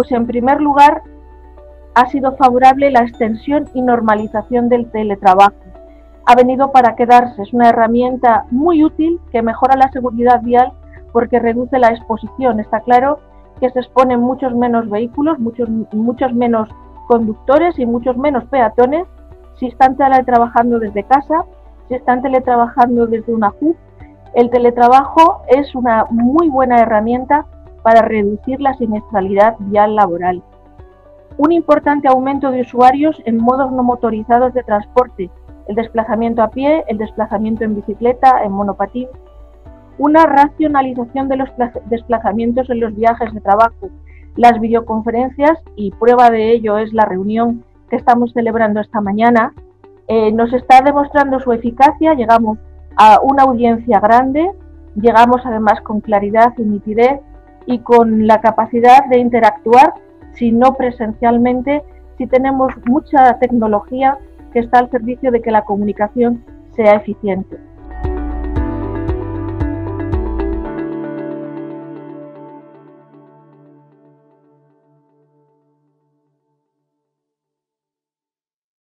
Pues en primer lugar, ha sido favorable la extensión y normalización del teletrabajo. Ha venido para quedarse, es una herramienta muy útil que mejora la seguridad vial porque reduce la exposición. Está claro que se exponen muchos menos vehículos, muchos menos conductores y muchos menos peatones si están teletrabajando desde casa, si están teletrabajando desde una hub. El teletrabajo es una muy buena herramienta para reducir la siniestralidad vial laboral. Un importante aumento de usuarios en modos no motorizados de transporte, el desplazamiento a pie, el desplazamiento en bicicleta, en monopatín. Una racionalización de los desplazamientos en los viajes de trabajo, las videoconferencias, y prueba de ello es la reunión que estamos celebrando esta mañana, nos está demostrando su eficacia. Llegamos a una audiencia grande, llegamos además con claridad y nitidez y con la capacidad de interactuar, si no presencialmente, si tenemos mucha tecnología que está al servicio de que la comunicación sea eficiente.